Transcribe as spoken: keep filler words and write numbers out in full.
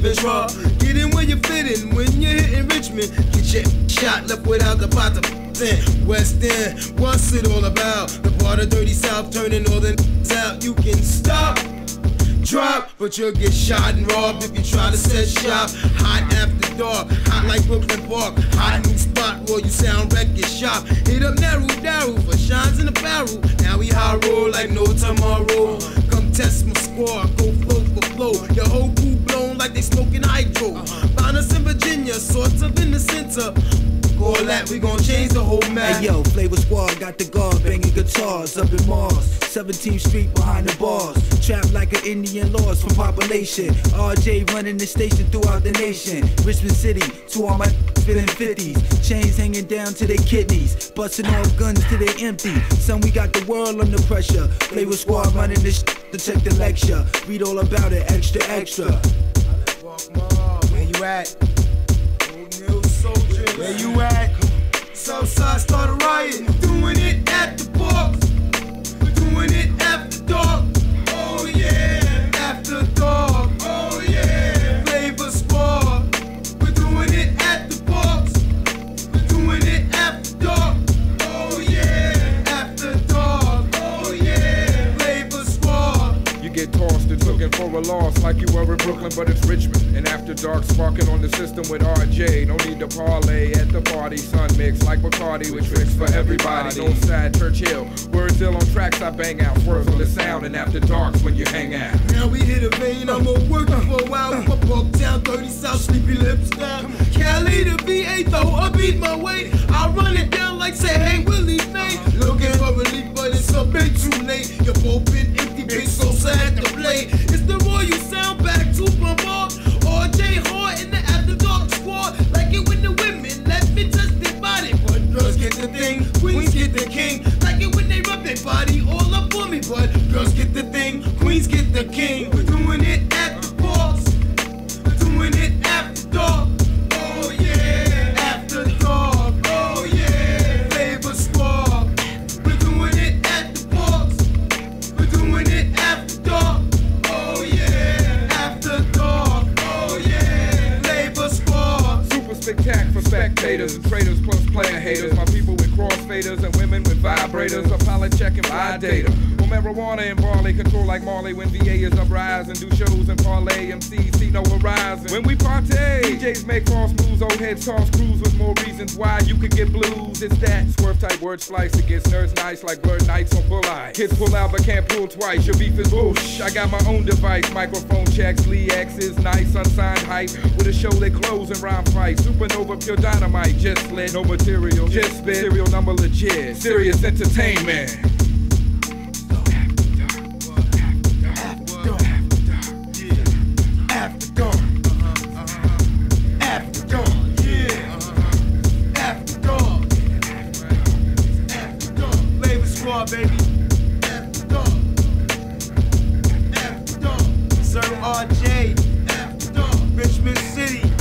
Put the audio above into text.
Ventura. Get in where you fit in when you're hitting Richmond. Get your shot left without the pot to West End, what's it all about? The part of dirty South turning northern out. You can stop, drop, but you'll get shot and robbed if you try to set shop. Hot after dark, hot like Brooklyn Park. Hot new spot, roll you sound wreck your shop. Hit up Naru Daru for shines in the barrel. Now we high roll like no tomorrow. Come test my score, go flow for flow. Your whole crew blown like they smoking hydro. Found us in Virginia, sorts of in the center. All that, we gon' change the whole map. Hey yo, Flavor Squad got the guard banging guitars up in Mars. seventeenth Street behind the bars. Trapped like an Indian lost from population. R J running the station throughout the nation. Richmond City, to all my spitting fifties. Chains hanging down to their kidneys. Busting off guns till they empty. Son, we got the world under pressure. Flavor Squad running this shit to check the lecture. Read all about it, extra, extra. Where you at? Where you at? Southside start a riot. Doing it at the parks. We're doing it after dark. Oh yeah. After dark. Oh yeah. Flavor Squad. We're doing it at the parks. We're doing it after dark. Oh yeah. After dark. Oh yeah. Flavor Squad. You get tossed and looking for a loss like you were in Brooklyn, but it's Richmond. And after dark, sparking on the system with R J. No need to parlay at the party. Sun mix like Bacardi with tricks for everybody. No side Churchill. Words still on tracks I bang out. Swerves on the sound, and after dark's when you hang out. Now we hit a vein. I'm gonna work for a while. With my buck down, dirty South, sleepy lips down. Cali to V A though, I beat my weight. I run it down like say, hey Willie May. Looking for relief, but it's a bit too late. Your boat been empty, bitch, so sad to play. It's the Royal Sound back to bombard. R J Hart in the After Dark Squad. Like it when the women let me touch their body. But girls get the thing, queens get the king. Like it when they rub their body all up on me. But girls get the thing, queens get the king. We're doing it at the parks. We're doing it after dark. Oh yeah, after dark. Oh yeah, Flavor Squad. We're doing it at the parks. We're doing it after dark. Oh yeah, after dark. Spectac for spectators and traders plus player haters. My people with crossfaders and women with vibrators. A pilot checking my data. On marijuana and barley, control like Marley. When V A is uprise and do shows and parlay. M Cs see no horizon. When we partay, D Js make false moves. Old heads toss crews with more reasons why you could get blues. It's that swerve type word slice. It gets nerds nice like blurred nights on bull eye. Kids pull out but can't pull twice. Your beef is bullsh. I got my own device. Microphone checks. Lee X is nice. Unsigned hype. With a show that close and rhyme fight. Supernova, pure dynamite, just lit, no material, just spit, serial number legit, serious entertainment. After dark, after dark, yeah, after dark, after dark, Flavor Squad, baby, after dark, after dark, Sir R J, after dark, Richmond City.